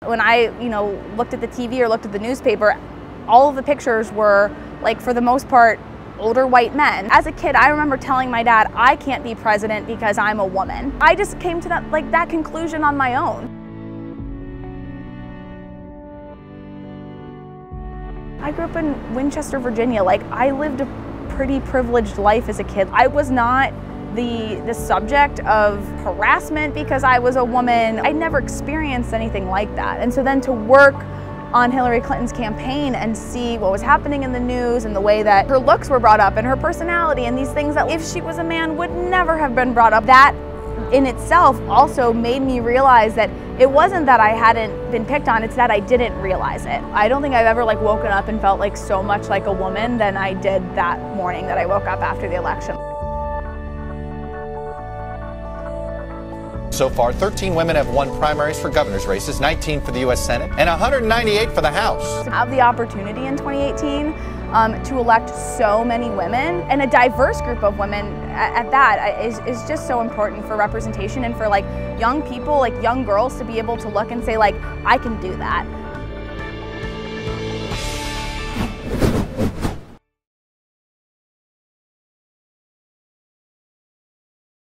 When I, looked at the TV or looked at the newspaper, all of the pictures were, like, for the most part, older white men. As a kid, I remember telling my dad, I can't be president because I'm a woman. I just came to that conclusion on my own. I grew up in Winchester, Virginia. Like, I lived a pretty privileged life as a kid. I was not the subject of harassment because I was a woman. I never experienced anything like that. And so then to work on Hillary Clinton's campaign and see what was happening in the news and the way that her looks were brought up and her personality and these things that if she was a man would never have been brought up, that in itself also made me realize that it wasn't that I hadn't been picked on, it's that I didn't realize it. I don't think I've ever woken up and felt like so much like a woman than I did that morning that I woke up after the election. So far, 13 women have won primaries for governor's races, 19 for the U.S. Senate, and 198 for the House. To have the opportunity in 2018 to elect so many women, and a diverse group of women at that, is just so important for representation and for young people, young girls to be able to look and say I can do that.